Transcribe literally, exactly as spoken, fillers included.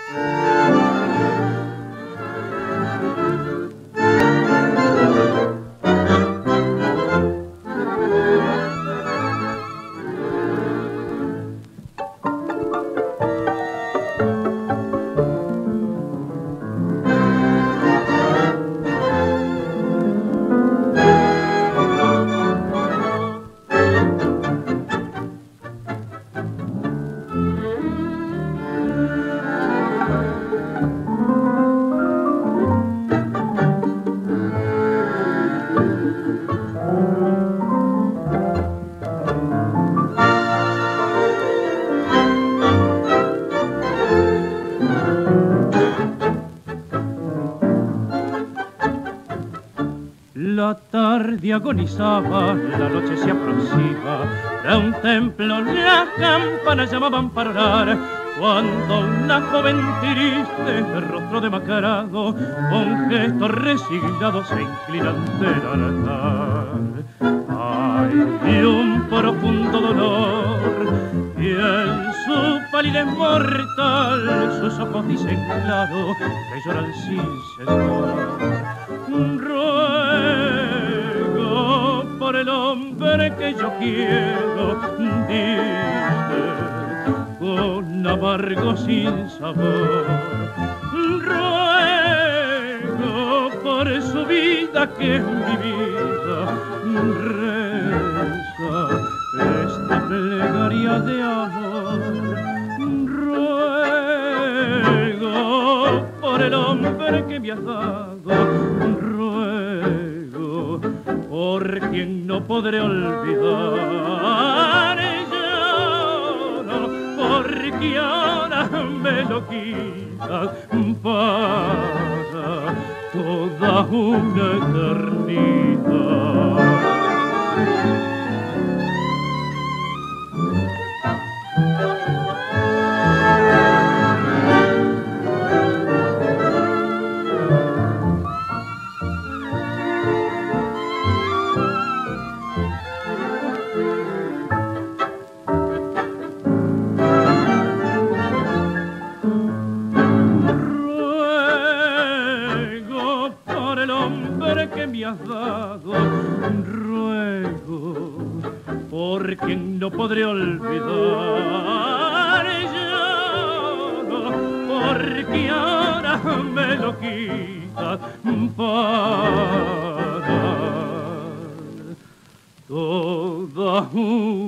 La tarde agonizaba, la noche se aproxima, de un templo las campanas llamaban para orar, cuando una joven triste, de rostro demacrado, con gesto resignado se inclina ante el altar. Hay un profundo dolor, y en su palidez mortal, sus ojos dicen claro, que lloran sin cesar. Ruego por el hombre que yo quiero, dice con amargo sin sabor. Ruego por su vida que es mi vida, reza esta plegaria de amor. Ruego por el hombre que me has dado, ruego por quien no podré olvidar. Lloro porque ahora me lo quitas para toda una eternidad. Ruego por quien no podré olvidar. Lloro porque ahora me lo quitas para toda una